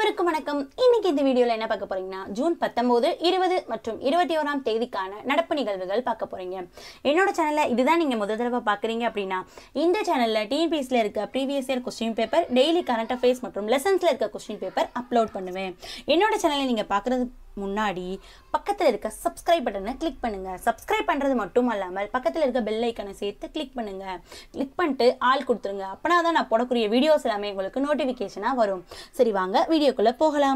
அனைவருக்கும் வணக்கம். இன்னைக்கு இந்த வீடியோல என்ன பார்க்க போறீங்கன்னா ஜூன் 19, 20 மற்றும் 21ஆம் தேதிக்கான நடப்பு நிகழ்வுகள் பார்க்க போறீங்க. என்னோட சேனல்ல இதுதான் நீங்க முதல் தடவை பார்க்குறீங்க அப்படின்னா இந்த சேனல்ல TNPSCல இருக்க previous year question paper, daily current affairs மற்றும் லெசன்ஸ்ல இருக்க கொஸ்டின் பேப்பர் அப்லோட் பண்ணுவேன். என்னோட சேனலை நீங்க பார்க்குறது முன்னாடி பக்கத்தில் இருக்க சப்ஸ்கிரைப் பட்டனை கிளிக் பண்ணுங்க. சப்ஸ்கிரைப் பண்ணுறது மட்டும் இல்லாமல் பக்கத்தில் இருக்க பெல் ஐக்கனை சேர்த்து கிளிக் பண்ணுங்க. கிளிக் பண்ணிட்டு ஆல் கொடுத்துருங்க. அப்பனா தான் நான் போடக்கூடிய வீடியோஸ் எல்லாமே உங்களுக்கு நோட்டிஃபிகேஷனாக வரும். சரி, வாங்க வீடியோக்குள்ளே போகலாம்.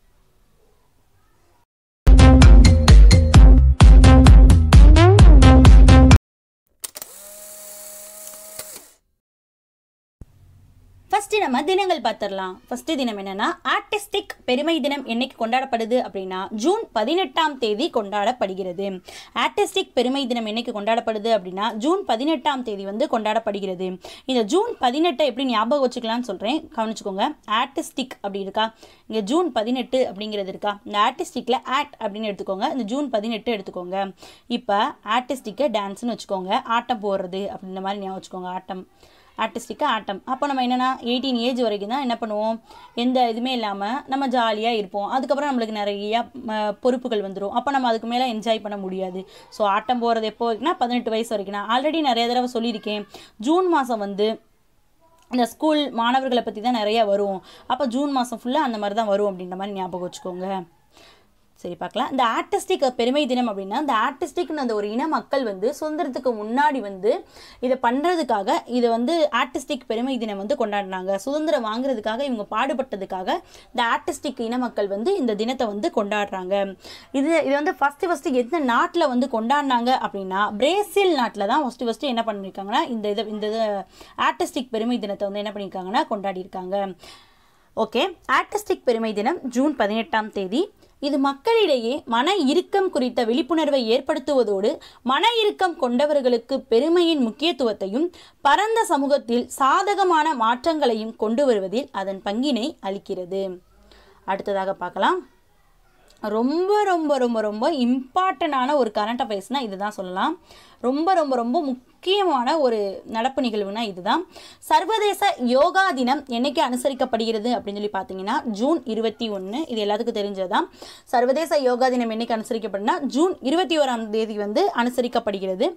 ஃபர்ஸ்ட் நம்ம தினங்கள் பார்த்துடலாம். ஃபர்ஸ்ட் தினம் என்னன்னா ஆர்டிஸ்டிக் பெருமை தினம் என்னைக்கு கொண்டாடப்படுது அப்படின்னா ஜூன் 18ஆம் தேதி கொண்டாடப்படுகிறது. ஆர்டிஸ்டிக் பெருமை தினம் என்னைக்கு கொண்டாடப்படுது அப்படின்னா ஜூன் 18ஆம் தேதி கொண்டாடப்படுகிறது. இந்த ஜூன் 18 எப்படி ஞாபகம் வச்சுக்கலாம்னு சொல்கிறேன், கவனிச்சுக்கோங்க. ஆர்டிஸ்டிக் அப்படி இருக்கா, இங்கே ஜூன் 18 அப்படிங்கிறது இருக்கா, இந்த ஆர்டிஸ்டிக்கில் ஆக்ட் அப்படின்னு எடுத்துக்கோங்க, இந்த ஜூன் 18 எடுத்துக்கோங்க. இப்போ ஆர்டிஸ்டிக்கை டான்ஸ்னு வச்சுக்கோங்க, ஆட்டம் போடுறது அப்படின்ற மாதிரி ஞாபகம் வச்சுக்கோங்க. ஆர்டிஸ்டிக்காக ஆட்டம். அப்போ நம்ம என்னென்னா 18 ஏஜ் வரைக்கும் தான் என்ன பண்ணுவோம், எந்த இதுவுமே இல்லாமல் நம்ம ஜாலியாக இருப்போம். அதுக்கப்புறம் நம்மளுக்கு நிறையா பொறுப்புகள் வந்துடும். அப்போ நம்ம அதுக்கு மேலே என்ஜாய் பண்ண முடியாது. ஸோ ஆட்டம் போகிறது எப்போ வரைக்கும்னா 18 வயசு வரைக்கும். நான் ஆல்ரெடி நிறைய தடவை சொல்லியிருக்கேன், ஜூன் மாதம் இந்த ஸ்கூல் மாணவர்களை பற்றி தான் நிறையா வரும். அப்போ ஜூன் மாதம் ஃபுல்லாக அந்த மாதிரி தான் வரும் அப்படின்ற மாதிரி ஞாபகம் வச்சுக்கோங்க. சரி, பார்க்கலாம். இந்த ஆர்டிஸ்டிக் பெருமை தினம் அப்படின்னா இந்த ஆர்டிஸ்டிக்னு அந்த ஒரு இன மக்கள் சுதந்திரத்துக்கு முன்னாடி இதை பண்ணுறதுக்காக இதை ஆர்டிஸ்டிக் பெருமை தினம் கொண்டாடினாங்க. சுதந்திரம் வாங்குறதுக்காக இவங்க பாடுபட்டதுக்காக இந்த ஆர்டிஸ்டிக் இன மக்கள் இந்த தினத்தை கொண்டாடுறாங்க. இது ஃபஸ்ட்டு எந்த நாட்டில் கொண்டாடினாங்க அப்படின்னா பிரேசில் நாட்டில் தான் ஃபஸ்ட்டு என்ன பண்ணியிருக்காங்கன்னா இந்த ஆர்டிஸ்டிக் பெருமை தினத்தை என்ன பண்ணியிருக்காங்கன்னா கொண்டாடியிருக்காங்க. ஓகே, ஆர்டிஸ்டிக் பெருமை தினம் ஜூன் 18ஆம் தேதி. இது மக்களிடையே மன இறுக்கம் குறித்த விழிப்புணர்வை ஏற்படுத்துவதோடு மன இறுக்கம் கொண்டவர்களுக்கு பெருமையின் முக்கியத்துவத்தையும் பரந்த சமூகத்தில் சாதகமான மாற்றங்களையும் கொண்டு வருவதில் அதன் பங்கினை அளிக்கிறது. அடுத்ததாக பார்க்கலாம். ரொம்ப ரொம்ப ரொம்ப ரொம்ப இம்பார்ட்டண்டான ஒரு கரண்ட் அஃபேர்ஸ்னால் இதுதான் சொல்லலாம். ரொம்ப ரொம்ப ரொம்ப முக்கியமான ஒரு நடப்பு நிகழ்வுனா இதுதான். சர்வதேச யோகா தினம் என்னைக்கு அனுசரிக்கப்படுகிறது அப்படின்னு சொல்லி பார்த்தீங்கன்னா ஜூன் 21. இது எல்லாத்துக்கும் தெரிஞ்சதுதான். சர்வதேச யோகா தினம் என்னைக்கு அனுசரிக்கப்படுதுன்னா ஜூன் 21ஆம் தேதி அனுசரிக்கப்படுகிறது.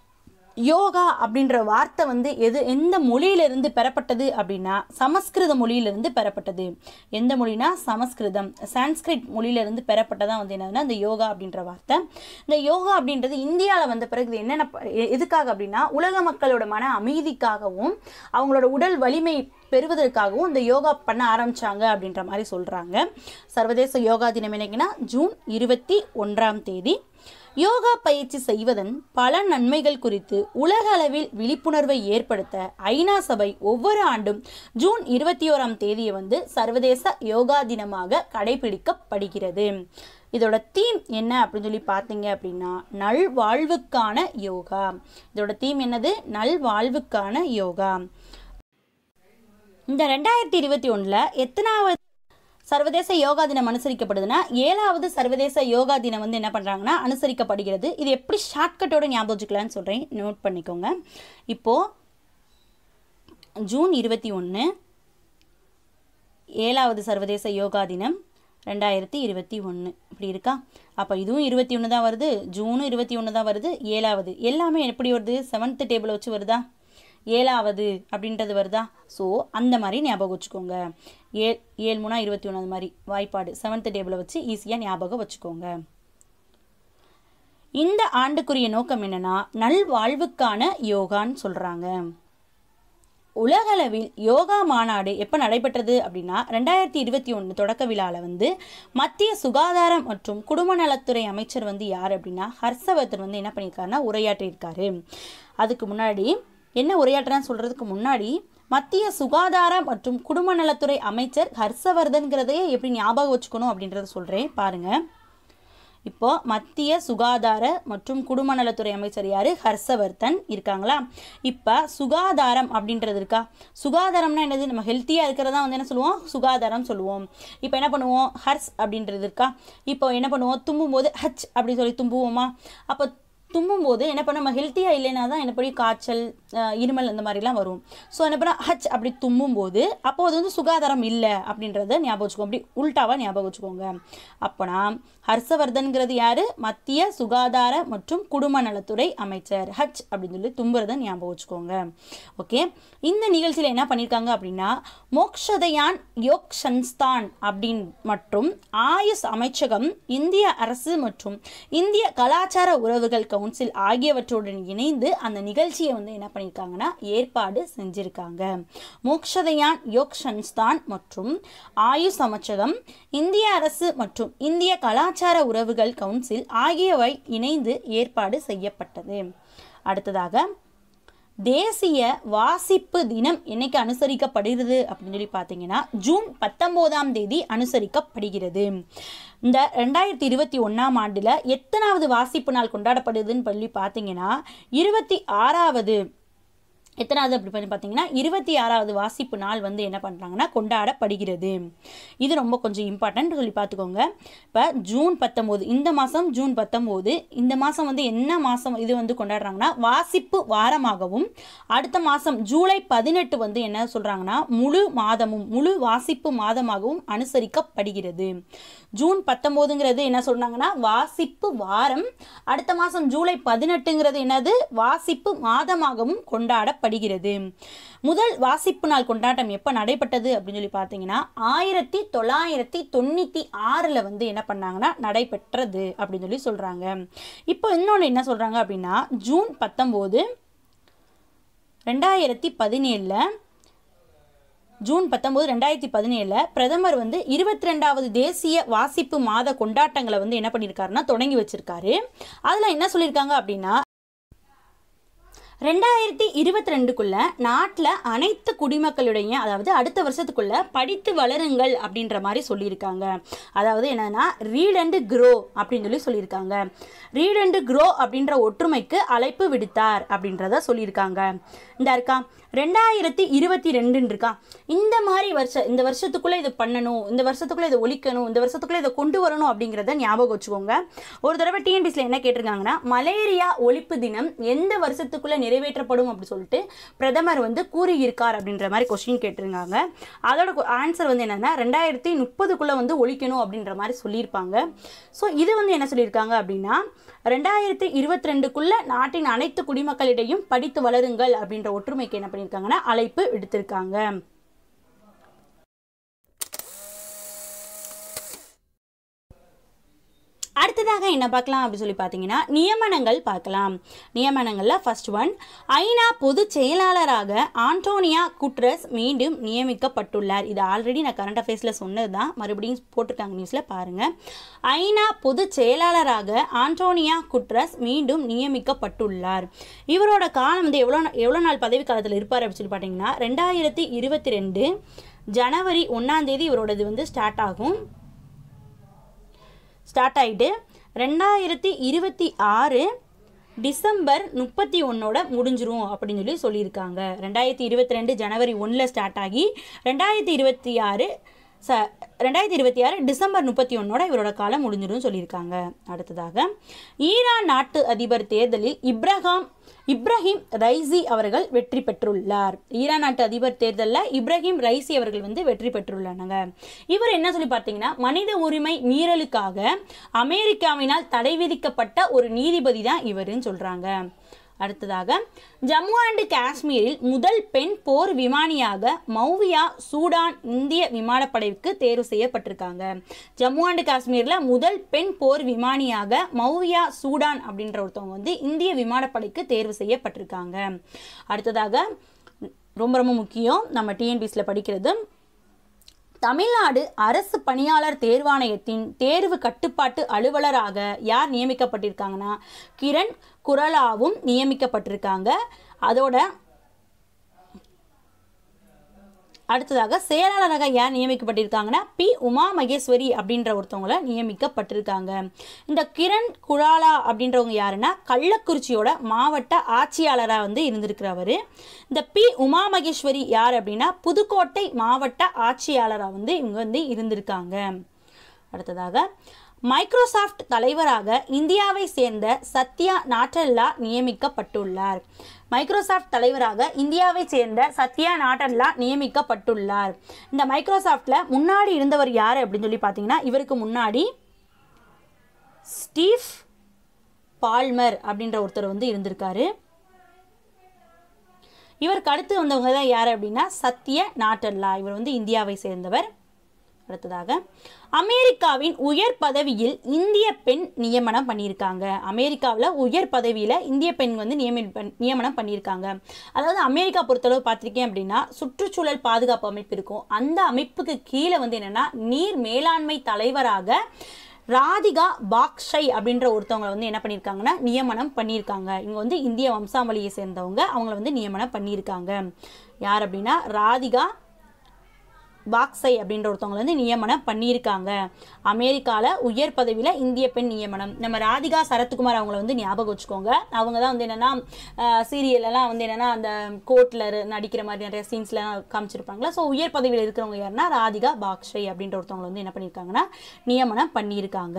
யோகா அப்படின்ற வார்த்தை எந்த மொழியிலிருந்து பெறப்பட்டது அப்படின்னா சமஸ்கிருத மொழியிலிருந்து பெறப்பட்டது. எந்த மொழினா சமஸ்கிருதம், சான்ஸ்கிரிட் மொழியிலிருந்து பெறப்பட்டதான் என்னதுன்னா இந்த யோகா அப்படின்ற வார்த்தை. இந்த யோகா அப்படின்றது இந்தியாவில் வந்த பிறகு என்னென்ன எதுக்காக அப்படின்னா உலக மக்களோட மன அமைதிக்காகவும் அவங்களோட உடல் வலிமை பெறுவதற்காகவும் இந்த யோகா பண்ண ஆரம்பிச்சாங்க அப்படின்ற மாதிரி சொல்கிறாங்க. சர்வதேச யோகா தினம் என்னைக்குன்னா ஜூன் 21ஆம் தேதி. யோகா பயிற்சி செய்வதன் பல நன்மைகள் குறித்து உலக அளவில் விழிப்புணர்வை ஏற்படுத்த ஐநா சபை ஒவ்வொரு ஆண்டும் ஜூன் 21ஆம் தேதியை சர்வதேச யோகா தினமாக கடைபிடிக்கப்படுகிறது. இதோட தீம் என்ன அப்படின்னு சொல்லி பார்த்தீங்க அப்படின்னா நல்வாழ்வுக்கான யோகா. இதோட தீம் என்னது? நல்வாழ்வுக்கான யோகா. இந்த 2021 எத்தனாவது சர்வதேச யோகா தினம் அனுசரிக்கப்படுதுன்னா 7வது சர்வதேச யோகா தினம் என்ன பண்ணுறாங்கன்னா அனுசரிக்கப்படுகிறது. இது எப்படி ஷார்ட்கட்டோட ஞாபகம் வச்சுக்கலான்னு சொல்கிறேன், நோட் பண்ணிக்கோங்க. இப்போது ஜூன் 21 7வது சர்வதேச யோகா தினம் 2021 இப்படி இருக்கா. அப்போ இதுவும் 21 தான் வருது, ஜூனும் 21 தான் வருது, 7வது எல்லாமே எப்படி வருது, 7th டேபிள் வச்சு வருதா, 7வது அப்படின்றது வருதா. ஸோ அந்த மாதிரி ஞாபகம் வச்சுக்கோங்க. 7 3 21 அது மாதிரி வாய்ப்பாடு 7th டேபிளை வச்சு ஈஸியாக ஞாபகம் வச்சுக்கோங்க. இந்த ஆண்டுக்குரிய நோக்கம் என்னன்னா நல்வாழ்வுக்கான யோகான்னு சொல்கிறாங்க. உலகளவில் யோகா மாநாடு எப்போ நடைபெற்றது அப்படின்னா 2021 தொடக்க விழாவில் மத்திய சுகாதாரம் மற்றும் குடும்ப நலத்துறை அமைச்சர் யார் அப்படின்னா ஹர்ஷவர்தன் என்ன பண்ணியிருக்காருன்னா உரையாற்றியிருக்காரு. அதுக்கு முன்னாடி என்ன உரையாற்றுறான்னு சொல்கிறதுக்கு முன்னாடி மத்திய சுகாதாரம் மற்றும் குடும்ப நலத்துறை அமைச்சர் ஹர்ஷவர்தன்கிறதையே எப்படி ஞாபகம் வச்சுக்கணும் அப்படின்றத சொல்கிறேன் பாருங்கள். இப்போது மத்திய சுகாதார மற்றும் குடும்ப நலத்துறை அமைச்சர் யார்? ஹர்ஷவர்தன் இருக்காங்களா. இப்போ சுகாதாரம் அப்படின்றது இருக்கா. சுகாதாரம்னா என்னது? நம்ம ஹெல்த்தியாக இருக்கிறதா என்ன சொல்லுவோம்? சுகாதாரம் சொல்லுவோம். இப்போ என்ன பண்ணுவோம்? ஹர்ஸ் அப்படின்றது இருக்கா. இப்போ என்ன பண்ணுவோம்? தும்பும்போது ஹச் அப்படி சொல்லி தும்புவோமா. அப்போ தும்பும்போது என்ன பண்ண நம்ம ஹெல்த்தியாக இல்லைனா தான் என்ன பண்ணி காய்ச்சல் இருமல் இந்த மாதிரிலாம் வரும். ஸோ என்ன பண்ணால் ஹச் அப்படி தும்மும்போது அப்போ அது வந்து சுகாதாரம் இல்லை அப்படின்றத ஞாபகம் வச்சுக்கோங்க. அப்படி உல்டாவாக ஞாபகம் வச்சுக்கோங்க. அப்போனா ஹர்ஷவர்தன்கிறது யார்? மத்திய சுகாதார மற்றும் குடும்ப நலத்துறை அமைச்சர். ஹச் அப்படின்னு சொல்லி தும்புறதை ஞாபகம் வச்சுக்கோங்க. ஓகே, இந்த நிகழ்ச்சியில் என்ன பண்ணியிருக்காங்க அப்படின்னா மோக்ஷதயான் யோக் சன்ஸ்தான் அப்படின் மற்றும் ஆயுஷ் அமைச்சகம், இந்திய அரசு மற்றும் இந்திய கலாச்சார உறவுகள் கவுன்சில் ஆகியவற்றுடன் இணைந்து அந்த நிகழ்ச்சியை வந்து என்ன பண்ணியிருக்காங்கன்னா ஏற்பாடு செஞ்சிருக்காங்க. மோக்ஷதயான் யோக் சன்ஸ்தான் மற்றும் ஆயுஷ் அமைச்சகம், இந்திய அரசு மற்றும் இந்திய கலாச்சார உறவுகள் கவுன்சில் ஆகியவை இணைந்து ஏற்பாடு செய்யப்பட்டது. அடுத்ததாக தேசிய வாசிப்பு தினம் என்னைக்கு அனுசரிக்கப்படுகிறது அப்படின்னு சொல்லி பார்த்தீங்கன்னா ஜூன் 19ஆம் தேதி அனுசரிக்கப்படுகிறது. இந்த 2021ஆம் ஆண்டில் எத்தனாவது வாசிப்பு நாள் கொண்டாடப்படுதுன்னு சொல்லி பார்த்தீங்கன்னா 26வது எத்தனாவது அப்படி பண்ணி பார்த்தீங்கன்னா 26வது வாசிப்பு நாள் வந்து என்ன பண்ணுறாங்கன்னா கொண்டாடப்படுகிறது. இது ரொம்ப கொஞ்சம் இம்பார்ட்டன்ட் சொல்லி பார்த்துக்கோங்க. இப்போ ஜூன் 19 இந்த மாதம் ஜூன் 19 இந்த மாதம் வந்து என்ன மாதம் இது வந்து கொண்டாடுறாங்கன்னா வாசிப்பு வாரமாகவும், அடுத்த மாதம் ஜூலை 18 வந்து என்ன சொல்கிறாங்கன்னா முழு வாசிப்பு மாதமாகவும் அனுசரிக்கப்படுகிறது. ஜூன் 19ங்கிறது என்ன சொல்கிறாங்கன்னா வாசிப்பு வாரம், அடுத்த மாதம் ஜூலை 18ங்கிறது என்னது வாசிப்பு மாதமாகவும் கொண்டாடப்படுகிறது. முதல் வாசிப்பு நாள் கொண்டாட்டம் எப்போ நடைபெற்றது அப்படின்னு சொல்லி பார்த்தீங்கன்னா 1996 வந்து என்ன பண்ணாங்கன்னா நடைபெற்றது அப்படின்னு சொல்லி சொல்கிறாங்க. இப்போ இன்னொன்று என்ன சொல்கிறாங்க அப்படின்னா ஜூன் 19 2017 பிரதமர் வந்து 22வது தேசிய வாசிப்பு மாத கொண்டாட்டங்களை வந்து என்ன பண்ணியிருக்காருன்னா தொடங்கி வச்சிருக்காரு. அதில் என்ன சொல்லியிருக்காங்க அப்படின்னா 2022க்குள்ள நாட்டில் அனைத்து குடிமக்களுடைய அதாவது அடுத்த வருஷத்துக்குள்ள படித்து வளருங்கள் அப்படின்ற மாதிரி சொல்லியிருக்காங்க. அதாவது என்னன்னா ரீட் அண்ட் க்ரோ அப்படின்னு சொல்லியிருக்காங்க. ரீட் அண்ட் க்ரோ அப்படின்ற ஒற்றுமைக்கு அழைப்பு விடுத்தார் அப்படின்றத சொல்லியிருக்காங்க. இந்த இருக்கா 2022 இருக்கா இந்த மாதிரி இந்த வருஷத்துக்குள்ளே இது பண்ணணும், இந்த வருஷத்துக்குள்ளே இதை ஒழிக்கணும், இந்த வருஷத்துக்குள்ளே இதை கொண்டு வரணும் அப்படிங்கிறத ஞாபகம் வச்சுக்கோங்க. ஒரு தடவை டிஎன்பிஎஸ்சியில் என்ன கேட்டிருக்காங்கன்னா மலேரியா ஒழிப்பு தினம் எந்த வருஷத்துக்குள்ளே நிறைவேற்றப்படும் அப்படி சொல்லிட்டு பிரதமர் வந்து கூறியிருக்கார் அப்படின்ற மாதிரி கொஸ்டின் கேட்டிருக்காங்க. அதோட ஆன்சர் வந்து என்னன்னா 2030க்குள்ளே வந்து ஒழிக்கணும் அப்படின்ற மாதிரி சொல்லியிருப்பாங்க. ஸோ இது வந்து என்ன சொல்லியிருக்காங்க அப்படின்னா 2022க்குள்ள நாட்டின் அனைத்து குடிமக்களிடையும் படித்து வளருங்கள் அப்படின்ற ஒற்றுமைக்கு என்ன பண்ணியிருக்காங்கன்னா அழைப்பு விடுத்திருக்காங்க. அடுத்ததாக என்ன பார்க்கலாம் அப்படி சொல்லி பார்த்தீங்கன்னா நியமனங்கள் பார்க்கலாம். நியமனங்களில் ஃபர்ஸ்ட் ஒன் ஐநா பொதுச் செயலாளராக ஆண்டோனியா குட்ரஸ் மீண்டும் நியமிக்கப்பட்டுள்ளார். இது ஆல்ரெடி நான் கரண்ட் அஃபேர்ஸில் சொன்னது தான், மறுபடியும் போட்டிருக்காங்க நியூஸில் பாருங்கள். ஐநா பொதுச் செயலாளராக ஆண்டோனியா குட்ரஸ் மீண்டும் நியமிக்கப்பட்டுள்ளார். இவரோட காலம் வந்து எவ்வளோ நாள் பதவி காலத்தில் இருப்பார் அப்படின்னு சொல்லி பார்த்தீங்கன்னா 2022 ஜனவரி 1ஆம் தேதி இவரோடது வந்து ஸ்டார்ட் ஆகிட்டு 2026 டிசம்பர் 31 முடிஞ்சிரும் அப்படின்னு சொல்லியிருக்காங்க. 2022 ஜனவரி 1 ஸ்டார்ட் ஆகி 2026 டிசம்பர் 31 இவரோட காலம் முடிஞ்சிடும் சொல்லியிருக்காங்க. அடுத்ததாக ஈரான் நாட்டு அதிபர் தேர்தலில் இப்ராஹிம் ரைசி அவர்கள் வெற்றி பெற்றுள்ளார். ஈரான் நாட்டு அதிபர் தேர்தலில் இப்ராஹிம் ரைசி அவர்கள் வந்து வெற்றி பெற்றுள்ளாங்க. இவர் என்ன சொல்லி பார்த்தீங்கன்னா மனித உரிமை மீறலுக்காக அமெரிக்காவினால் தடை விதிக்கப்பட்ட ஒரு நீதிபதி தான் இவருன்னு சொல்றாங்க. அடுத்ததாக ஜம்மு அண்ட் காஷ்மீரில் முதல் பெண் போர் விமானியாக மௌவியா சூடான் இந்திய விமானப்படைக்கு தேர்வு செய்யப்பட்டிருக்காங்க. ஜம்மு அண்ட் காஷ்மீரில் முதல் பெண் போர் விமானியாக மௌவியா சூடான் அப்படின்ற ஒருத்தவங்க வந்து இந்திய விமானப்படைக்கு தேர்வு செய்யப்பட்டிருக்காங்க. அடுத்ததாக ரொம்ப ரொம்ப முக்கியம் நம்ம டிஎன்பிஎஸ்சியில் படிக்கிறது தமிழ்நாடு அரசு பணியாளர் தேர்வாணையத்தின் தேர்வு கட்டுப்பாட்டு அலுவலராக யார் நியமிக்கப்பட்டிருக்காங்கன்னா கிரண் குரலாவும் நியமிக்கப்பட்டிருக்காங்க. அதோட அடுத்ததாக செயலாளராக யார் நியமிக்கப்பட்டிருக்காங்கன்னா பி உமா மகேஸ்வரி அப்படின்ற ஒருத்தவங்கள நியமிக்கப்பட்டிருக்காங்க. இந்த கிரண் குராலா அப்படின்றவங்க யாருன்னா கள்ளக்குறிச்சியோட மாவட்ட ஆட்சியாளராக வந்து இருந்திருக்கிறவர். இந்த பி உமா மகேஸ்வரி யார் அப்படின்னா புதுக்கோட்டை மாவட்ட ஆட்சியாளராக வந்து இவங்க வந்து இருந்திருக்காங்க. அடுத்ததாக மைக்ரோசாஃப்ட் தலைவராக இந்தியாவை சேர்ந்த சத்யா நாடல்லா நியமிக்கப்பட்டுள்ளார். மைக்ரோசாஃப்ட் தலைவராக இந்தியாவை சேர்ந்த சத்யா நாடல்லா நியமிக்கப்பட்டுள்ளார். இந்த மைக்ரோசாஃப்ட்ல முன்னாடி இருந்தவர் யார் அப்படின்னு சொல்லி பார்த்தீங்கன்னா, இவருக்கு முன்னாடி ஸ்டீவ் பால்மர் அப்படின்ற ஒருத்தர் வந்து இருந்திருக்காரு. இவருக்கு அடுத்து வந்தவங்க தான் யார் அப்படின்னா சத்யா நாடல்லா. இவர் வந்து இந்தியாவை சேர்ந்தவர். அடுத்ததாக அமெரிக்காவின் உயர் பதவியில் இந்திய பெண் நியமனம் பண்ணியிருக்காங்க. அமெரிக்காவில் உயர் பதவியில் இந்திய பெண் வந்து நியமனம் பண்ணியிருக்காங்க. அதாவது அமெரிக்கா பொறுத்தளவு பார்த்துருக்கேன் அப்படின்னா சுற்றுச்சூழல் பாதுகாப்பு அமைப்பு இருக்கும். அந்த அமைப்புக்கு கீழே வந்து என்னென்னா நீர் மேலாண்மை தலைவராக ராதிகா பாக்ஷை அப்படின்ற ஒருத்தவங்களை வந்து என்ன பண்ணியிருக்காங்கன்னா நியமனம் பண்ணியிருக்காங்க. இவங்க வந்து இந்திய வம்சாவளியை சேர்ந்தவங்க. அவங்கள வந்து நியமனம் பண்ணியிருக்காங்க. யார் அப்படின்னா ராதிகா பாக்ஸை அப்படின்ற ஒருத்தவங்களை வந்து நியமனம் பண்ணியிருக்காங்க. அமெரிக்காவில் உயர் பதவியில் இந்திய பெண் நியமனம். நம்ம ராதிகா சரத்குமார் அவங்கள வந்து ஞாபகம் வச்சுக்கோங்க. அவங்க தான் வந்து என்னென்னா சீரியலெல்லாம் வந்து என்னென்னா அந்த கோர்ட்டில் நடிக்கிற மாதிரி நிறைய சீன்ஸ்லாம் காமிச்சிருப்பாங்களா. ஸோ உயர் பதவியில் இருக்கிறவங்க யாருன்னா ராதிகா பாக்ஷை அப்படின்ற ஒருத்தவங்களை வந்து என்ன பண்ணியிருக்காங்கன்னா நியமனம் பண்ணியிருக்காங்க.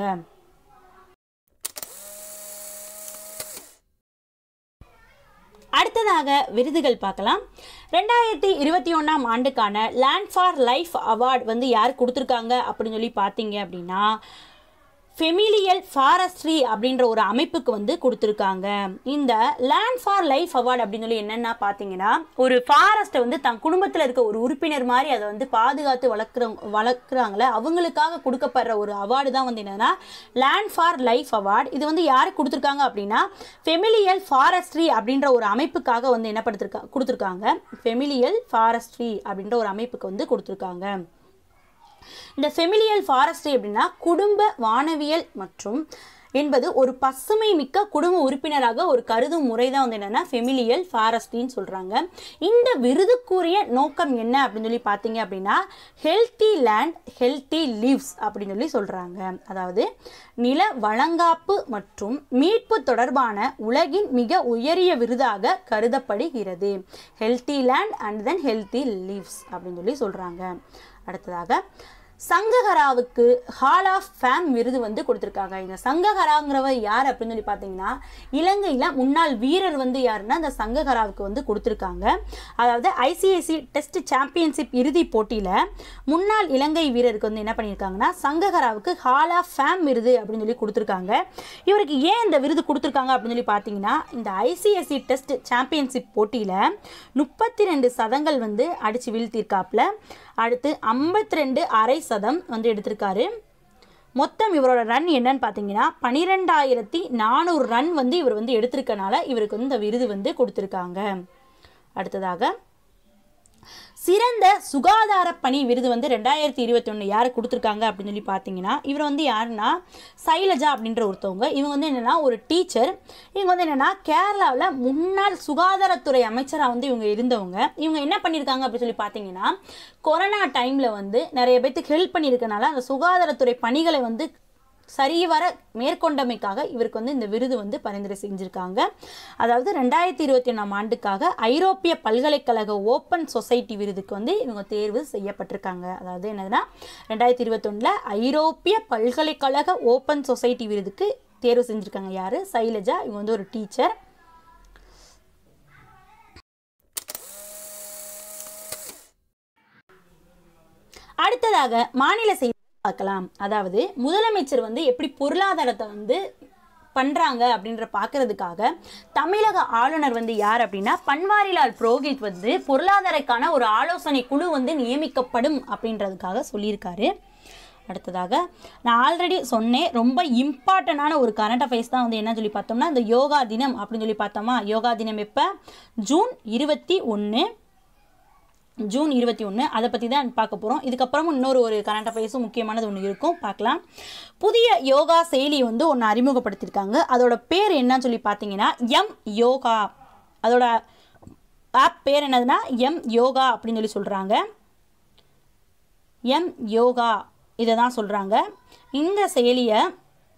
அடுத்ததாக விருதுகள் பார்க்கலாம். 2021ஆம் ஆண்டுக்கான லேண்ட் ஃபார் லைஃப் அவார்டு வந்து யார் கொடுத்துருக்காங்க அப்படின்னு சொல்லி பார்த்தீங்க அப்படின்னா ஃபெமிலியல் ஃபாரஸ்ட்ரி அப்படின்ற ஒரு அமைப்புக்கு வந்து கொடுத்துருக்காங்க. இந்த லேண்ட் ஃபார் லைஃப் அவார்டு அப்படின்னு சொல்லி என்னென்னா பார்த்தீங்கன்னா ஒரு ஃபாரஸ்ட்டை வந்து தன் குடும்பத்தில் இருக்க ஒரு உறுப்பினர் மாதிரி அதை வந்து பாதுகாத்து வளர்க்குறாங்களே அவங்களுக்காக கொடுக்கப்படுற ஒரு அவார்டு தான் வந்து என்னென்னா லேண்ட் ஃபார் லைஃப் அவார்டு. இது வந்து யாருக்கு கொடுத்துருக்காங்க அப்படின்னா ஃபெமிலியல் ஃபாரஸ்ட்ரி அப்படின்ற ஒரு அமைப்புக்காக வந்து என்ன கொடுத்துருக்காங்க. ஃபெமிலியல் ஃபாரஸ்ட்ரி அப்படின்ற ஒரு அமைப்புக்கு வந்து கொடுத்துருக்காங்க. இந்த ஃபெமிலியல் ஃபாரஸ்ட்ரி அப்படின்னா குடும்ப வானவியல் மற்றும் என்பது ஒரு பசுமை மிக்க குடும்ப உறுப்பினராக ஒரு கருதும் முறை தான் வந்து என்னென்னா ஃபெமிலியல் ஃபாரஸ்ட்ரின்னு சொல்கிறாங்க. இந்த விருதுக்குரிய நோக்கம் என்ன அப்படின்னு சொல்லி பார்த்தீங்க அப்படின்னா ஹெல்த்தி லேண்ட் ஹெல்த்தி லிவ்ஸ் அப்படின்னு சொல்லி சொல்கிறாங்க. அதாவது நில வழங்காப்பு மற்றும் மீட்பு தொடர்பான உலகின் மிக உயரிய விருதாக கருதப்படுகிறது. Healthy land and then healthy lives அப்படின்னு சொல்லி சொல்கிறாங்க. அடுத்ததாக சங்ககராவுக்கு ஹால் ஆஃப் ஃபேம் விருது வந்து கொடுத்துருக்காங்க. இந்த சங்ககராங்கிறவர் யார் அப்படின்னு சொல்லி பார்த்தீங்கன்னா இலங்கையில் முன்னாள் வீரர் வந்து யாருன்னா இந்த சங்ககராவுக்கு வந்து கொடுத்துருக்காங்க. அதாவது ஐசிஐசி டெஸ்ட் சாம்பியன்ஷிப் இறுதி போட்டியில் முன்னாள் இலங்கை வீரருக்கு வந்து என்ன பண்ணியிருக்காங்கன்னா சங்ககராவுக்கு ஹால் ஆஃப் ஃபேம் விருது அப்படின்னு சொல்லி கொடுத்துருக்காங்க. இவருக்கு ஏன் இந்த விருது கொடுத்துருக்காங்க அப்படின்னு சொல்லி பார்த்தீங்கன்னா இந்த ஐசிஐசி டெஸ்ட் சாம்பியன்ஷிப் போட்டியில் 32 சதங்கள் வந்து அடித்து வீழ்த்தியிருக்காப்புல. அடுத்து 52 அரை சதம் வந்து எடுத்திருக்காரு. மொத்தம் இவரோட ரன் என்னன்னு பார்த்தீங்கன்னா 12,400 ரன் வந்து இவர் வந்து எடுத்திருக்கனால இவருக்கு வந்து இந்த விருது வந்து கொடுத்துருக்காங்க. அடுத்ததாக சிறந்த சுகாதார பணி விருது வந்து 2021 யார் கொடுத்துருக்காங்க அப்படின்னு சொல்லி பார்த்தீங்கன்னா இவர் வந்து யாருன்னா சைலஜா அப்படின்ற ஒருத்தவங்க. இவங்க வந்து என்னென்னா ஒரு டீச்சர். இவங்க வந்து என்னென்னா கேரளாவில் முன்னாள் சுகாதாரத்துறை அமைச்சராக வந்து இவங்க இருந்தவங்க. இவங்க என்ன பண்ணியிருக்காங்க அப்படின்னு சொல்லி பார்த்தீங்கன்னா கொரோனா டைமில் வந்து நிறைய பேருக்கு ஹெல்ப் பண்ணியிருக்கனால அந்த சுகாதாரத்துறை பணிகளை வந்து சரிவர மேற்கொண்டமைக்காக இவருக்கு வந்து இந்த விருது வந்து பரிந்துரை செஞ்சுருக்காங்க. அதாவது 2021ஆம் ஆண்டுக்காக ஐரோப்பிய பல்கலைக்கழக ஓப்பன் சொசைட்டி விருதுக்கு வந்து இவங்க தேர்வு செய்யப்பட்டிருக்காங்க. அதாவது என்னதுன்னா 2021 ஐரோப்பிய பல்கலைக்கழக ஓப்பன் சொசைட்டி விருதுக்கு தேர்வு செஞ்சுருக்காங்க. யார்? சைலஜா. இவங்க வந்து ஒரு டீச்சர். அடுத்ததாக மாநில செய்தி பார்க்கலாம். அதாவது முதலமைச்சர் வந்து எப்படி பொருளாதாரத்தை வந்து பண்றாங்க அப்படின்ற பார்க்கறதுக்காக தமிழக ஆளுநர் வந்து யார் அப்படின்னா பன்வாரிலால் புரோஹித் வந்து பொருளாதாரக்கான ஒரு ஆலோசனை குழு வந்து நியமிக்கப்படும் அப்படின்றதுக்காக சொல்லியிருக்காரு. அடுத்ததாக நான் ஆல்ரெடி சொன்னேன் ரொம்ப இம்பார்ட்டண்டான ஒரு கரண்ட் அஃபேர்ஸ் தான் வந்து என்ன சொல்லி பார்த்தோம்னா இந்த யோகா தினம் அப்படின்னு சொல்லி பார்த்தோமா. யோகா தினம் எப்போ? ஜூன் 21 அதை பற்றி தான் பார்க்க போகிறோம். இதுக்கப்புறமும் இன்னொரு ஒரு கரண்ட் அஃபேர்ஸும் முக்கியமானது ஒன்று இருக்கும், பார்க்கலாம். புதிய யோகா செயலி வந்து ஒன்று அறிமுகப்படுத்தியிருக்காங்க. அதோட பேர் என்னன்னு சொல்லி பார்த்தீங்கன்னா எம் யோகா. அதோட ஆப் பேர் என்னதுன்னா எம் யோகா அப்படின்னு சொல்லி சொல்கிறாங்க. எம் யோகா இதை தான் சொல்கிறாங்க. இந்த செயலியை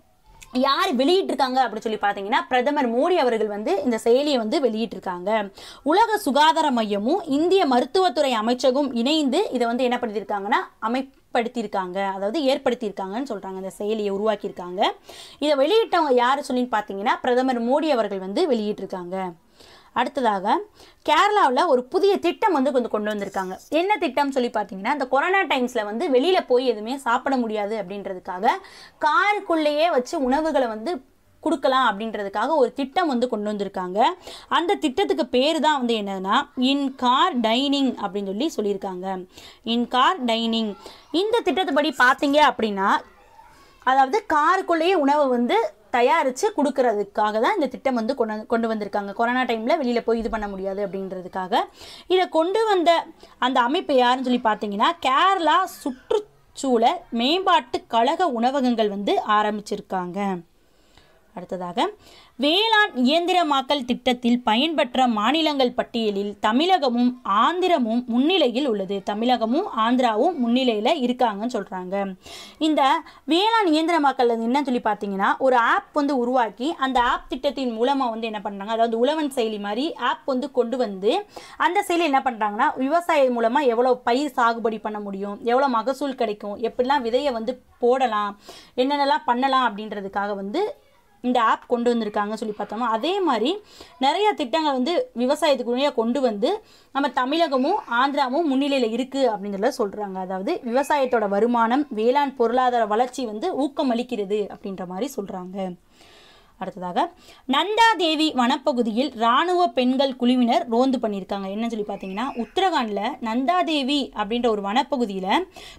யார் வெளியிட்டிருக்காங்க அப்படின்னு சொல்லி பார்த்தீங்கன்னா பிரதமர் மோடி அவர்கள் வந்து இந்த செயலியை வந்து வெளியிட்டிருக்காங்க. உலக சுகாதார மையமும் இந்திய மருத்துவத்துறை அமைச்சகம் இணைந்து இதை வந்து என்ன பண்ணியிருக்காங்கன்னா அமைப்படுத்தியிருக்காங்க, அதாவது ஏற்படுத்தியிருக்காங்கன்னு சொல்கிறாங்க. இந்த செயலியை உருவாக்கியிருக்காங்க. இதை வெளியிட்டவங்க யார் சொல்லின்னு பார்த்தீங்கன்னா பிரதமர் மோடி அவர்கள் வந்து வெளியிட்டிருக்காங்க. அடுத்ததாக கேரளாவில் ஒரு புதிய திட்டம் வந்து கொஞ்சம் கொண்டு வந்திருக்காங்க. என்ன திட்டம் சொல்லி பார்த்தீங்கன்னா இந்த கொரோனா டைம்ஸில் வந்து வெளியில் போய் எதுவுமே சாப்பிட முடியாது அப்படின்றதுக்காக காருக்குள்ளேயே வச்சு உணவுகளை வந்து கொடுக்கலாம் அப்படின்றதுக்காக ஒரு திட்டம் வந்து கொண்டு வந்திருக்காங்க. அந்த திட்டத்துக்கு பேர் தான் வந்து என்னன்னா இன் கார் டைனிங் அப்படின்னு சொல்லி சொல்லியிருக்காங்க. In car dining. இந்த திட்டத்துப்படி பார்த்தீங்க அப்படின்னா அதாவது காருக்குள்ளேயே உணவை வந்து தயாரித்து கொடுக்கறதுக்காக தான் இந்த திட்டம் வந்து கொண்டு வந்திருக்காங்க. கொரோனா டைமில் வெளியில் போய் இது பண்ண முடியாது அப்படின்றதுக்காக இதை கொண்டு வந்த அந்த அமைப்பு யாருன்னு சொல்லி பார்த்தீங்கன்னா கேரளா சுற்றுச்சூழல் மேம்பாட்டு கழக உணவகங்கள் வந்து ஆரம்பிச்சிருக்காங்க. அடுத்ததாக வேளாண் இயந்திரமாக்கல் திட்டத்தில் பயன்பெற்ற மாநிலங்கள் பட்டியலில் தமிழகமும் ஆந்திரமும் முன்னிலையில் உள்ளது. தமிழகமும் ஆந்திராவும் முன்னிலையில் இருக்காங்கன்னு சொல்கிறாங்க. இந்த வேளாண் இயந்திரமாக்கல் என்னன்னு சொல்லி பார்த்தீங்கன்னா ஒரு ஆப் வந்து உருவாக்கி அந்த ஆப் திட்டத்தின் மூலமாக வந்து என்ன பண்ணுறாங்க, அதாவது உழவன் செயலி மாதிரி ஆப் வந்து கொண்டு வந்து அந்த செயலி என்ன பண்ணுறாங்கன்னா விவசாயம் மூலமாக எவ்வளோ பயிர் சாகுபடி பண்ண முடியும், எவ்வளோ மகசூல் கிடைக்கும், எப்படிலாம் விதையை வந்து போடலாம், என்னென்னலாம் பண்ணலாம் அப்படின்றதுக்காக வந்து இந்த ஆப் கொண்டு வந்திருக்காங்க சொல்லி பார்த்தோம்னா அதே மாதிரி நிறைய திட்டங்கள் வந்து விவசாயத்துக்குள்ளேயே கொண்டு வந்து நம்ம தமிழகமும் ஆந்திராவும் முன்னிலையில் இருக்குது அப்படிங்கிறத சொல்கிறாங்க. அதாவது விவசாயத்தோட வருமானம் வேளாண் பொருளாதார வளர்ச்சி வந்து ஊக்கமளிக்கிறது அப்படின்ற மாதிரி சொல்கிறாங்க. அடுத்ததாக நந்தாதேவி வனப்பகுதியில் இராணுவ பெண்கள் குழுவினர் ரோந்து பண்ணியிருக்காங்க. என்ன சொல்லி பார்த்தீங்கன்னா உத்தரகாண்டில் நந்தாதேவி அப்படின்ற ஒரு வனப்பகுதியில்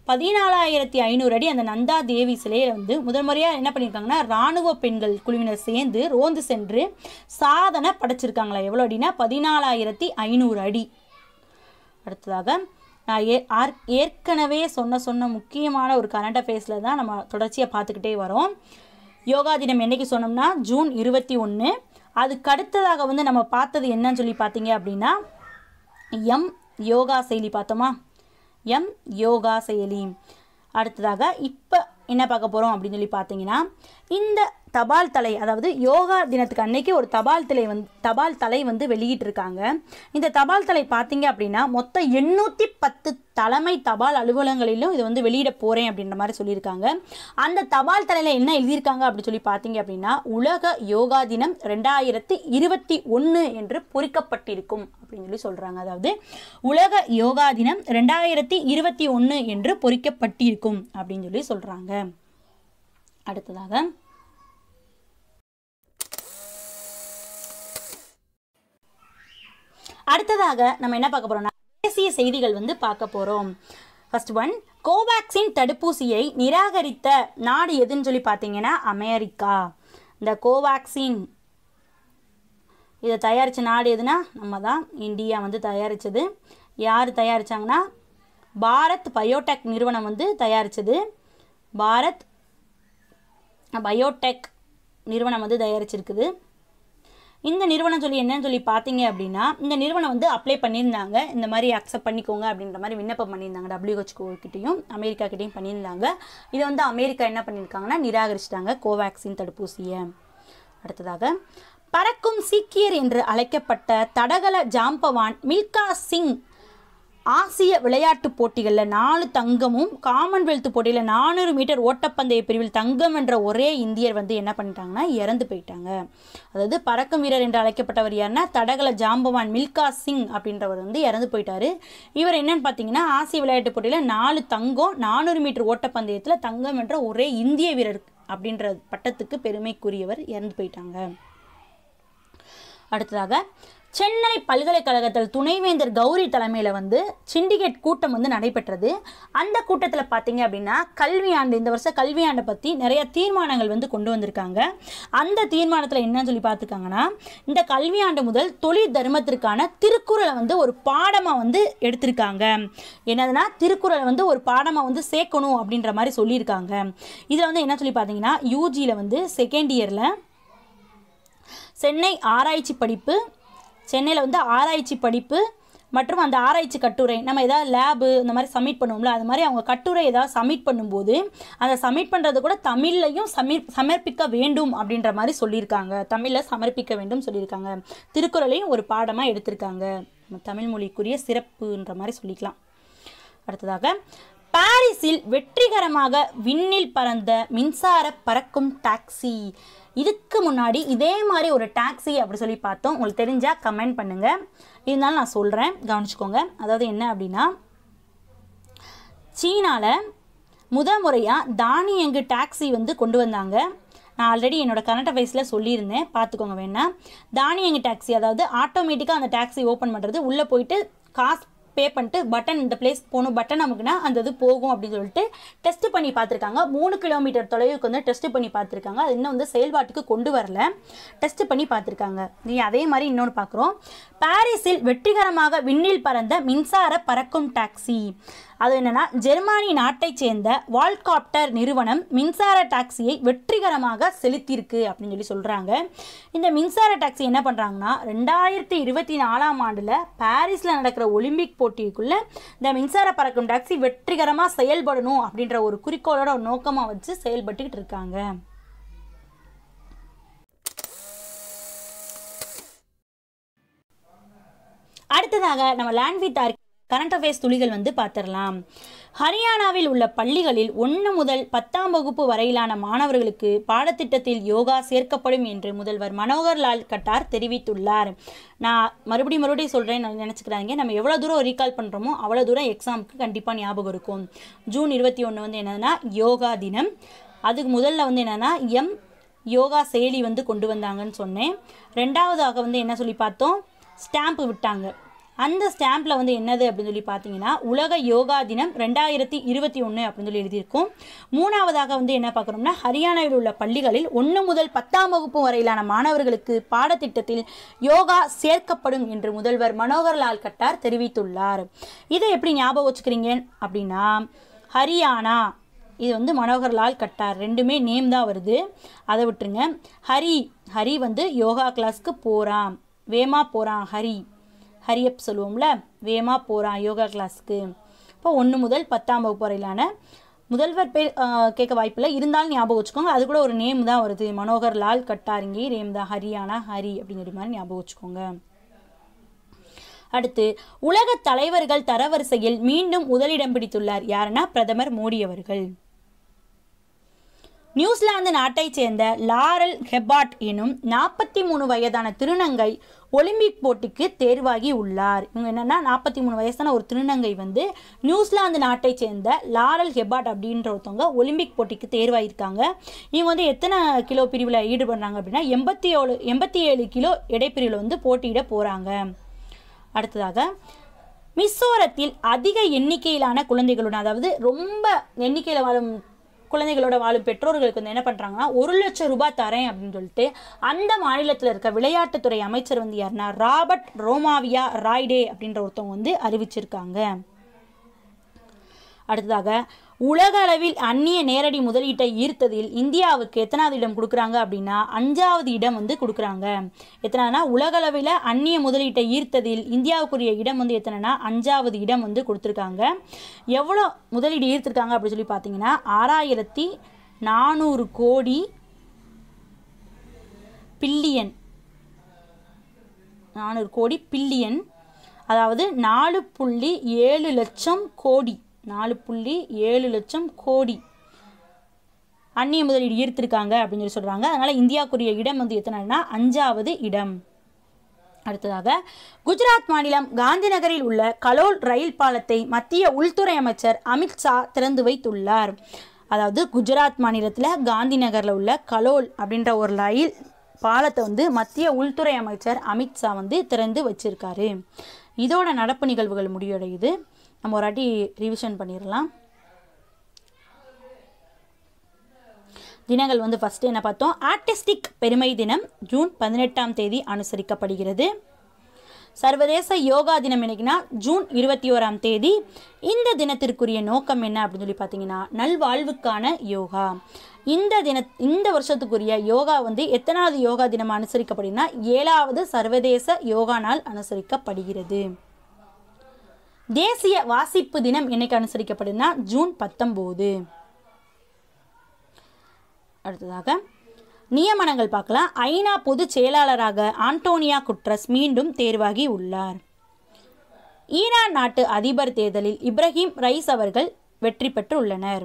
14,500 அடி அந்த நந்தாதேவி சிலையை வந்து முதல் முறையாக என்ன பண்ணியிருக்காங்கன்னா இராணுவ பெண்கள் குழுவினர் சேர்ந்து ரோந்து சென்று சாதனை படைச்சிருக்காங்களா. எவ்வளோ அடினா 14,500 அடி. அடுத்ததாக நான் ஏற்கனவே சொன்ன முக்கியமான ஒரு கரண்ட் அஃபேர்ஸில் தான் நம்ம தொடர்ச்சியாக பார்த்துக்கிட்டே வரோம். யோகா தினம் என்னைக்கு சொன்னோம்னா ஜூன் 21. அதுக்கு அடுத்ததாக வந்து நம்ம பார்த்தது என்னன்னு சொல்லி பார்த்தீங்க அப்படின்னா யோகா செயலி பார்த்தோமா, யோகா செயலி. அடுத்ததாக இப்போ என்ன பார்க்க போகிறோம் அப்படின்னு சொல்லி பார்த்தீங்கன்னா இந்த தபால் தலை, அதாவது யோகா தினத்துக்கு அன்னைக்கு ஒரு தபால் தலை வந்து வெளியிட்டிருக்காங்க. இந்த தபால் தலை பார்த்தீங்க அப்படின்னா மொத்தம் 810 தலைமை தபால் அலுவலகங்களிலும் இது வந்து வெளியிட போகிறேன் அப்படின்ற மாதிரி சொல்லியிருக்காங்க. அந்த தபால் தலையில் என்ன எழுதியிருக்காங்க அப்படின்னு சொல்லி பார்த்தீங்க அப்படின்னா உலக யோகா தினம் 2021 என்று பொறிக்கப்பட்டிருக்கும் அப்படின்னு சொல்லி சொல்கிறாங்க. அதாவது உலக யோகா தினம் 2021 என்று பொறிக்கப்பட்டிருக்கும் அப்படின்னு சொல்லி சொல்கிறாங்க. அடுத்ததாக நம்ம என்ன பார்க்க போறோம்னா தேசிய செய்திகள் வந்து பார்க்க போறோம். ஃபர்ஸ்ட் ஒன், கோவேக்சின் தடுப்பூசியை நிராகரித்த நாடு எதுன்னு சொல்லி பார்த்தீங்கன்னா அமெரிக்கா. இந்த கோவேக்சின் இதை தயாரித்த நாடு எதுனா நம்ம தான், இந்தியா வந்து தயாரித்தது. யார் தயாரித்தாங்கன்னா பாரத் பயோடெக் நிறுவனம் வந்து தயாரித்தது. பாரத் பயோடெக் நிறுவனம் வந்து தயாரிச்சிருக்குது. இந்த நிறுவனம் சொல்லி என்னன்னு சொல்லி பார்த்தீங்க அப்படின்னா இந்த நிறுவனம் வந்து அப்ளை பண்ணியிருந்தாங்க, இந்த மாதிரி அக்செப்ட் பண்ணிக்கோங்க அப்படின்ற மாதிரி விண்ணப்பம் பண்ணியிருந்தாங்க. WHO கிட்டையும் அமெரிக்கா கிட்டையும் பண்ணியிருந்தாங்க. இதை வந்து அமெரிக்கா என்ன பண்ணியிருக்காங்கன்னா நிராகரிச்சிட்டாங்க கோவேக்சின் தடுப்பூசியை. அடுத்ததாக பறக்கும் சீக்கியர் என்று அழைக்கப்பட்ட தடகள ஜாம்பவான் மில்கா சிங் ஆசிய விளையாட்டுப் போட்டிகளில் 4 தங்கமும் காமன்வெல்த் போட்டியில் 400 மீட்டர் ஓட்டப்பந்தய பிரிவில் தங்கம் என்ற ஒரே இந்தியர் வந்து என்ன பண்ணிட்டாங்கன்னா இறந்து போயிட்டாங்க. அதாவது பறக்கும் வீரர் என்று அழைக்கப்பட்டவர் யாருன்னா தடகள ஜாம்பவான் மில்கா சிங் அப்படின்றவர் வந்து இறந்து போயிட்டார். இவர் என்னன்னு பார்த்தீங்கன்னா ஆசிய விளையாட்டுப் போட்டியில் 4 தங்கம் 400 மீட்டர் ஓட்டப்பந்தயத்தில் தங்கம் என்ற ஒரே இந்திய வீரர் அப்படின்ற பட்டத்துக்கு பெருமைக்குரியவர் இறந்து போயிட்டாங்க. அடுத்ததாக சென்னை பல்கலைக்கழகத்தில் துணைவேந்தர் கௌரி தலைமையில் வந்து சிண்டிகேட் கூட்டம் வந்து நடைபெற்றது. அந்த கூட்டத்தில் பார்த்தீங்க அப்படின்னா கல்வியாண்டு, இந்த வருஷம் கல்வியாண்டை பற்றி நிறைய தீர்மானங்கள் வந்து கொண்டு வந்திருக்காங்க. அந்த தீர்மானத்தில் என்னன்னு சொல்லி பார்த்துருக்காங்கன்னா இந்த கல்வியாண்டு முதல் தொழில் தர்மத்திற்கான திருக்குறளை வந்து ஒரு பாடமாக வந்து எடுத்திருக்காங்க. என்னதுன்னா திருக்குறளை வந்து ஒரு பாடமாக வந்து சேர்க்கணும் அப்படின்ற மாதிரி சொல்லியிருக்காங்க. இதில் வந்து என்ன சொல்லி பார்த்தீங்கன்னா யூஜியில் வந்து செகண்ட் இயரில் சென்னையில் வந்து ஆராய்ச்சி படிப்பு, மற்றும் அந்த ஆராய்ச்சி கட்டுரை நம்ம ஏதாவது லேபு இந்த மாதிரி சப்மிட் பண்ணுவோம்ல, அது மாதிரி அவங்க கட்டுரை ஏதாவது சப்மிட் பண்ணும்போது அதை சப்மிட் பண்ணுறது கூட தமிழ்லையும் சமர்ப்பிக்க வேண்டும் அப்படின்ற மாதிரி சொல்லியிருக்காங்க. தமிழில் சமர்ப்பிக்க வேண்டும் சொல்லியிருக்காங்க. திருக்குறளையும் ஒரு பாடமாக எடுத்திருக்காங்க. நம்ம தமிழ் மொழிக்குரிய சிறப்புன்ற மாதிரி சொல்லிக்கலாம். அடுத்ததாக, பாரிஸில் வெற்றிகரமாக விண்ணில் பறந்த மின்சார பறக்கும் டாக்ஸி. இதுக்கு முன்னாடி இதே மாதிரி ஒரு டாக்ஸி அப்படி சொல்லி பார்த்தோம். உங்களுக்கு தெரிஞ்சால் கமெண்ட் பண்ணுங்கள். இருந்தாலும் நான் சொல்கிறேன், கவனிச்சுக்கோங்க. அதாவது என்ன அப்படின்னா, சீனாவில் முறையாக தானியங்கு டாக்ஸி வந்து கொண்டு வந்தாங்க. நான் ஆல்ரெடி என்னோட கரண்ட் அஃபேர்ஸில் சொல்லியிருந்தேன், பார்த்துக்கோங்க வேணா. தானியங்கு டாக்ஸி, அதாவது ஆட்டோமேட்டிக்காக அந்த டாக்ஸி ஓப்பன் பண்ணுறது, உள்ளே போயிட்டு காசு பே பண்ணிட்டு பட்டன் இந்த பிளேஸ் போகணும், பட்டன் நமக்குன்னா அந்த இது போகும் அப்படின்னு சொல்லிட்டு டெஸ்ட் பண்ணி பார்த்துருக்காங்க. 3 கிலோமீட்டர் தொலைவுக்கு வந்து டெஸ்ட் பண்ணி பார்த்துருக்காங்க. அது இன்னும் வந்து செயல்பாட்டுக்கு கொண்டு வரல, டெஸ்ட் பண்ணி பார்த்துருக்காங்க. நீ அதே மாதிரி இன்னொன்று பார்க்குறோம். பாரிஸில் வெற்றிகரமாக விண்ணில் பறந்த மின்சார பறக்கும் டாக்ஸி. அது என்னென்னா, ஜெர்மனி நாட்டைச் சேர்ந்த வால்காப்டர் நிறுவனம் மின்சார டாக்ஸியை வெற்றிகரமாக செலுத்தியிருக்கு அப்படின்னு சொல்லி சொல்கிறாங்க. இந்த மின்சார டாக்ஸி என்ன பண்ணுறாங்கன்னா, 2024ஆம் ஆண்டில் பாரிஸில் நடக்கிற ஒலிம்பிக் போட்டிக்குள்ளே இந்த மின்சார பறக்கும் டாக்ஸி வெற்றிகரமாக செயல்படணும் அப்படின்ற ஒரு குறிக்கோளோட ஒரு நோக்கமாக வச்சு செயல்பட்டுக்கிட்டு இருக்காங்க. அடுத்ததாக நம்ம லேண்ட் வித் கரண்ட் அஃபேர்ஸ் துளிகள் வந்து பார்த்துடலாம். ஹரியானாவில் உள்ள பள்ளிகளில் 1 முதல் 10ஆம் வகுப்பு வரையிலான மாணவர்களுக்கு பாடத்திட்டத்தில் யோகா சேர்க்கப்படும் என்று முதல்வர் மனோகர் லால் கட்டார் தெரிவித்துள்ளார். நான் மறுபடியும் சொல்கிறேன், நினச்சிக்கிறாங்க. நம்ம எவ்வளோ தூரம் ரீகால் பண்ணுறோமோ அவ்வளோ தூரம் எக்ஸாமுக்கு கண்டிப்பாக ஞாபகம் இருக்கும். ஜூன் 21 வந்து என்னன்னா யோகா தினம். அதுக்கு முதல்ல வந்து என்னென்னா யோகா செயலி வந்து கொண்டு வந்தாங்கன்னு சொன்னேன். ரெண்டாவதாக வந்து என்ன சொல்லி பார்த்தோம், ஸ்டாம்ப் விட்டாங்க. அந்த ஸ்டாம்பில் வந்து என்னது அப்படின்னு சொல்லி பார்த்தீங்கன்னா, உலக யோகா தினம் 2021 அப்படின்னு சொல்லி எழுதியிருக்கும். மூணாவதாக வந்து என்ன பார்க்குறோம்னா, ஹரியானாவில் உள்ள பள்ளிகளில் 1 முதல் 10ஆம் வகுப்பு வரையிலான மாணவர்களுக்கு பாடத்திட்டத்தில் யோகா சேர்க்கப்படும் என்று முதல்வர் மனோகர் லால் கட்டார் தெரிவித்துள்ளார். இதை எப்படி ஞாபகம் வச்சுக்கிறீங்க அப்படின்னா, ஹரியானா இது வந்து மனோகர் லால் கட்டார், ரெண்டுமே நேம் தான் வருது, அதை விட்டுருங்க. ஹரி வந்து யோகா கிளாஸ்க்கு போகிறான், வேமா போகிறான், ஹரியப் சொல்லுவோம்ல, வேமா போகிறான் யோகா கிளாஸ்க்கு. இப்போ 1 முதல் 10ஆம் வகுப்பு வரையிலான முதல்வர் பேர் கேட்க வாய்ப்பில்லை, இருந்தாலும் ஞாபகம் வச்சுக்கோங்க. அது கூட ஒரு நேம் தான் வருது, மனோகர் லால் கட்டார், இங்கே நேம் தான் ஹரியானா, அப்படிங்கிற மாதிரி ஞாபகம் வச்சுக்கோங்க. அடுத்து, உலக தலைவர்கள் தரவரிசையில் மீண்டும் முதலிடம் பிடித்துள்ளார். யாருன்னா பிரதமர் மோடி அவர்கள். நியூசிலாந்து நாட்டைச் சேர்ந்த லாரல் ஹெபார்ட் எனும் 43 வயதான திருநங்கை ஒலிம்பிக் போட்டிக்கு தேர்வாகி உள்ளார். இவங்க என்னென்னா 43 வயசான ஒரு திருநங்கை வந்து நியூசிலாந்து நாட்டை சேர்ந்த லாரல் ஹெபார்ட் அப்படின்ற ஒருத்தவங்க ஒலிம்பிக் போட்டிக்கு தேர்வாகியிருக்காங்க. இவங்க வந்து எத்தனை கிலோ பிரிவில் ஈடுபடுறாங்க அப்படின்னா 87 கிலோ எடைப்பிரிவில் வந்து போட்டியிட போகிறாங்க. அடுத்ததாக, மிசோரத்தில் அதிக எண்ணிக்கையிலான குழந்தைகளுடன், அதாவது ரொம்ப எண்ணிக்கையில் வாழும் குழந்தைகளோட வாழும் பெற்றோர்களுக்கு வந்து என்ன பண்ணுறாங்கன்னா 1 லட்சம் ரூபாய் தரேன் அப்படின்னு சொல்லிட்டு அந்த மாநிலத்தில் இருக்க விளையாட்டுத்துறை அமைச்சர் வந்து யாருன்னா ராபர்ட் ரோமாவியா ராய்டே அப்படின்ற ஒருத்தவங்க வந்து அறிவிச்சிருக்காங்க. அடுத்ததாக, உலக அளவில் அந்நிய நேரடி முதலீட்டை ஈர்த்ததில் இந்தியாவுக்கு எத்தனாவது இடம் கொடுக்குறாங்க அப்படின்னா 5வது இடம் வந்து கொடுக்குறாங்க. எத்தனைனா உலக அளவில் அந்நிய முதலீட்டை ஈர்த்ததில் இந்தியாவுக்குரிய இடம் வந்து எத்தனைனா 5வது இடம் வந்து கொடுத்துருக்காங்க. எவ்வளோ முதலீடு ஈர்த்திருக்காங்க அப்படின்னு சொல்லி பார்த்தீங்கன்னா 6400 கோடி பில்லியன், 400 கோடி பில்லியன், அதாவது 4.7 லட்சம் கோடி, 4.7 லட்சம் கோடி அந்நிய முதலீடு ஈர்த்திருக்காங்க அப்படின்னு சொல்லி சொல்கிறாங்க. அதனால் இந்தியாவுக்குரிய இடம் வந்து எத்தனைனா 5வது இடம். அடுத்ததாக, குஜராத் மாநிலம் காந்தி நகரில் உள்ள கலோல் ரயில் பாலத்தை மத்திய உள்துறை அமைச்சர் அமித்ஷா திறந்து வைத்துள்ளார். அதாவது குஜராத் மாநிலத்தில் காந்தி நகரில் உள்ள கலோல் அப்படின்ற ஒரு ரயில் பாலத்தை வந்து மத்திய உள்துறை அமைச்சர் அமித்ஷா வந்து திறந்து வச்சிருக்காரு. இதோட நடப்பு நிகழ்வுகள் முடிவடையுது. நம்ம ஒரு வாட்டி ரிவிஷன் பண்ணிடலாம். தினங்கள் வந்து ஃபஸ்ட்டு என்ன பார்த்தோம், ஆர்டிஸ்டிக் பெருமை தினம் ஜூன் 18ஆம் தேதி அனுசரிக்கப்படுகிறது. சர்வதேச யோகா தினம் என்னைக்குன்னா ஜூன் 21ஆம் தேதி. இந்த தினத்திற்குரிய நோக்கம் என்ன அப்படின்னு சொல்லி பார்த்தீங்கன்னா நல்வாழ்வுக்கான யோகா. இந்த வருஷத்துக்குரிய யோகா வந்து எத்தனாவது யோகா தினம் அனுசரிக்கப்படுதுன்னா 7வது சர்வதேச யோகா நாள் அனுசரிக்கப்படுகிறது. தேசிய வாசிப்பு தினம் என்னைக்கு அனுசரிக்கப்படுதுன்னா ஜூன் 19. அடுத்ததாக நியமனங்கள் பார்க்கலாம். ஐநா பொதுச் செயலாளராக ஆண்டோனியா குட்ரஸ் மீண்டும் தேர்வாகி உள்ளார். ஈரான் நாட்டு அதிபர் தேர்தலில் இப்ராஹிம் ரைஸ் அவர்கள் வெற்றி பெற்று உள்ளனர்.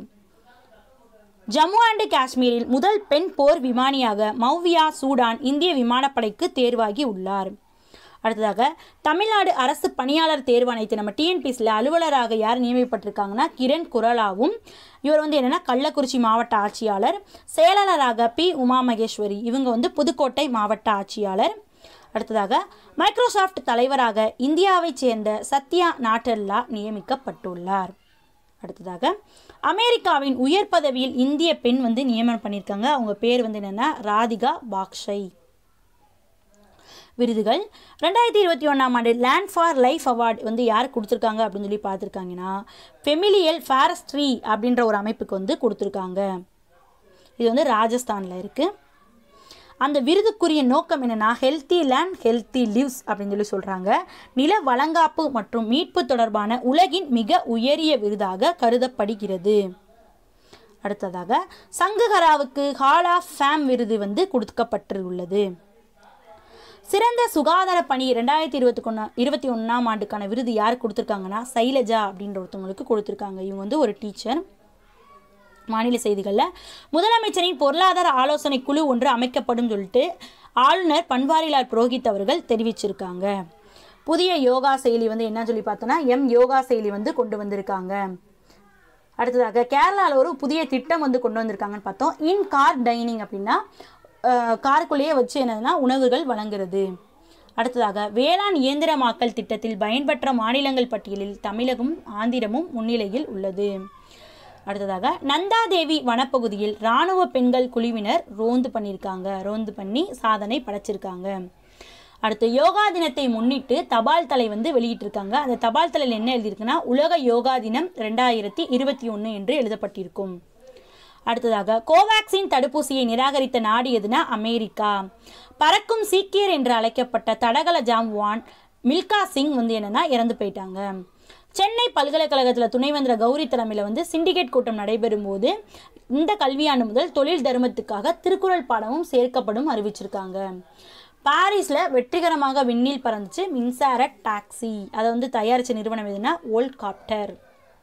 ஜம்மு அண்ட் காஷ்மீரில் முதல் பெண் போர் விமானியாக மௌவியா சூடான் இந்திய விமானப்படைக்கு தேர்வாகி உள்ளார். அடுத்ததாக தமிழ்நாடு அரசு பணியாளர் தேர்வாணையத்தை நம்ம டிஎன்பிஎஸ்சியில் அலுவலராக யார் நியமிக்கப்பட்டிருக்காங்கன்னா கிரண் குரலாவும். இவர் என்னென்னா கள்ளக்குறிச்சி மாவட்ட ஆட்சியாளர். செயலாளராக பி உமா மகேஸ்வரி, இவங்க புதுக்கோட்டை மாவட்ட ஆட்சியாளர். அடுத்ததாக மைக்ரோசாஃப்ட் தலைவராக இந்தியாவைச் சேர்ந்த சத்யா நாட்டல்லா நியமிக்கப்பட்டுள்ளார். அடுத்ததாக அமெரிக்காவின் உயர் பதவியில் இந்திய பெண் நியமனம் பண்ணியிருக்காங்க. அவங்க பேர் என்னென்னா ராதிகா பாக்ஷை. விருதுகள் 2021ஆம் ஆண்டு லேண்ட் ஃபார் லைஃப் அவார்டு யார் கொடுத்துருக்காங்க அப்படின்னு சொல்லி பார்த்துருக்காங்கன்னா ஃபெமிலியல் ஃபாரஸ்ட்ரி அப்படின்ற ஒரு அமைப்புக்கு கொடுத்துருக்காங்க. இது ராஜஸ்தானில் இருக்குது. அந்த விருதுக்குரிய நோக்கம் என்னென்னா ஹெல்த்தி லேண்ட் ஹெல்த்தி லிவ்ஸ் அப்படின்னு சொல்லி சொல்கிறாங்க. நில வழங்காப்பு மற்றும் மீட்பு தொடர்பான உலகின் மிக உயரிய விருதாக கருதப்படுகிறது. அடுத்ததாக சங்குகராவுக்கு ஹால் ஆஃப் ஃபேம் விருது கொடுக்கப்பட்டுள்ளது. சிறந்த சுகாதார பணி 2021ஆம் ஆண்டுக்கான விருது யார் கொடுத்துருக்காங்கன்னா சைலஜா அப்படின்ற ஒருத்தவங்களுக்கு கொடுத்துருக்காங்க. இவங்க ஒரு டீச்சர். மாநில செய்திகளில் முதலமைச்சரின் பொருளாதார ஆலோசனை குழு ஒன்று அமைக்கப்படும் சொல்லிட்டு ஆளுநர் பன்வாரிலால் புரோஹித் அவர்கள் தெரிவிச்சிருக்காங்க. புதிய யோகா செயலி என்ன சொல்லி பார்த்தோன்னா யோகா செயலி கொண்டு வந்திருக்காங்க. அடுத்ததாக கேரளாவில் ஒரு புதிய திட்டம் கொண்டு வந்திருக்காங்கன்னு பார்த்தோம். இன் கார் டைனிங் அப்படின்னா காருக்குள்ளேயே வச்சு என்னதுன்னா உணவுகள் வழங்குறது. அடுத்ததாக வேளாண் இயந்திரமாக்கல் திட்டத்தில் பயன்பெற்ற மாநிலங்கள் பட்டியலில் தமிழகம் ஆந்திரமும் முன்னிலையில் உள்ளது. அடுத்ததாக நந்தாதேவி வனப்பகுதியில் இராணுவ பெண்கள் குழுவினர் ரோந்து பண்ணி சாதனை படைச்சிருக்காங்க. அடுத்து யோகா தினத்தை முன்னிட்டு தபால் தலை வெளியிட்டிருக்காங்க. அந்த தபால் தலையில் என்ன எழுதியிருக்குன்னா உலக யோகா தினம் 2021 என்று எழுதப்பட்டிருக்கும். அடுத்ததாக கோவேக்சின் தடுப்பூசியை நிராகரித்த நாடு எதுனா அமெரிக்கா. பறக்கும் சீக்கியர் என்று அழைக்கப்பட்ட தடகள ஜாம்பவான் மில்கா சிங் என்னன்னா இறந்து போயிட்டாங்க. சென்னை பல்கலைக்கழகத்தில் துணைவேந்தர் கௌரி தலைமையில் சிண்டிகேட் கூட்டம் நடைபெறும் போது இந்த கல்வியாண்டு முதல் தொழில் தர்மத்துக்காக திருக்குறள் பாடமும் சேர்க்கப்படும் அறிவிச்சிருக்காங்க. பாரிஸில் வெற்றிகரமாக விண்ணில் பறந்துச்சு மின்சார டாக்ஸி. அதை தயாரித்த நிறுவனம் எதுனா வோல்காப்டர்.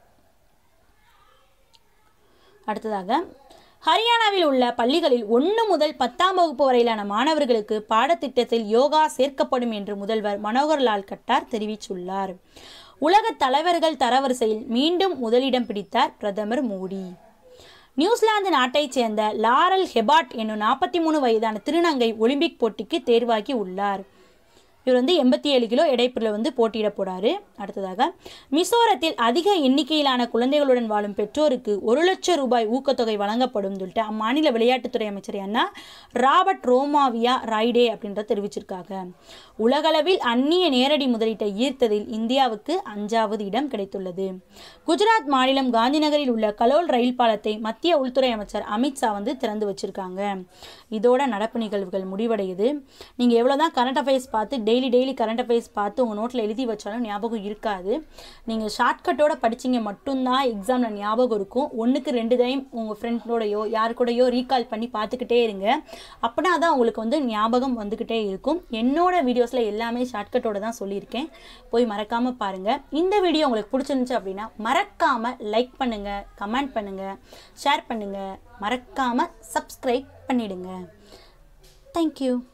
அடுத்ததாக ஹரியானாவில் உள்ள பள்ளிகளில் 1 முதல் 10ஆம் வகுப்பு வரையிலான மாணவர்களுக்கு பாடத்திட்டத்தில் யோகா சேர்க்கப்படும் என்று முதல்வர் மனோகர் லால் கட்டார் தெரிவித்துள்ளார். உலக தலைவர்கள் தரவரிசையில் மீண்டும் முதலிடம் பிடித்தார் பிரதமர் மோடி. நியூசிலாந்து நாட்டைச் சேர்ந்த லாரல் ஹெபார்ட் என்னும் 43 வயதான திருநங்கை ஒலிம்பிக் போட்டிக்கு தேர்வாகி உள்ளார். இவர் 87 கிலோ எடைப்பில் போட்டியிட போறாரு. அடுத்ததாக மிசோரத்தில் அதிக எண்ணிக்கையிலான குழந்தைகளுடன் வாழும் பெற்றோருக்கு 1 லட்சம் ரூபாய் ஊக்கத்தொகை வழங்கப்படும் சொல்லிட்டு அம்மாநில விளையாட்டுத்துறை அமைச்சர் ராபர்ட் ரோமாவியா ராய்டே அப்படின்ற தெரிவிச்சிருக்காங்க. உலகளவில் அந்நிய நேரடி முதலீட்டை ஈர்த்ததில் இந்தியாவுக்கு 5வது இடம் கிடைத்துள்ளது. குஜராத் மாநிலம் காந்திநகரில் உள்ள கலோல் ரயில் பாலத்தை மத்திய உள்துறை அமைச்சர் அமித்ஷா திறந்து வச்சிருக்காங்க. இதோட நடப்பு நிகழ்வுகள் முடிவடையுது. நீங்கள் எவ்வளோதான் கரண்ட் அஃபேர்ஸ் பார்த்து டெய்லி கரண்ட் அஃபேர்ஸ் பார்த்து உங்கள் நோட்டில் எழுதி வச்சாலும் ஞாபகம் இருக்காது. நீங்கள் ஷார்ட்கட்டோட படிச்சிங்க மட்டும்தான் எக்ஸாமில் ஞாபகம் இருக்கும். 1க்கு 2 டைம் உங்கள் ஃப்ரெண்டோடையோ யாரு கூடயோ ரீகால் பண்ணி பார்த்துக்கிட்டே இருங்க. அப்படின்னா தான் உங்களுக்கு ஞாபகம் வந்துக்கிட்டே இருக்கும். என்னோட வீடியோஸில் எல்லாமே ஷார்ட்கட்டோட தான் சொல்லியிருக்கேன். போய் மறக்காமல் பாருங்கள். இந்த வீடியோ உங்களுக்கு பிடிச்சிருந்துச்சு அப்படின்னா மறக்காமல் லைக் பண்ணுங்கள், கமெண்ட் பண்ணுங்கள், ஷேர் பண்ணுங்கள், மறக்காமல் சப்ஸ்கிரைப் பண்ணிடுங்க. தேங்க்யூ.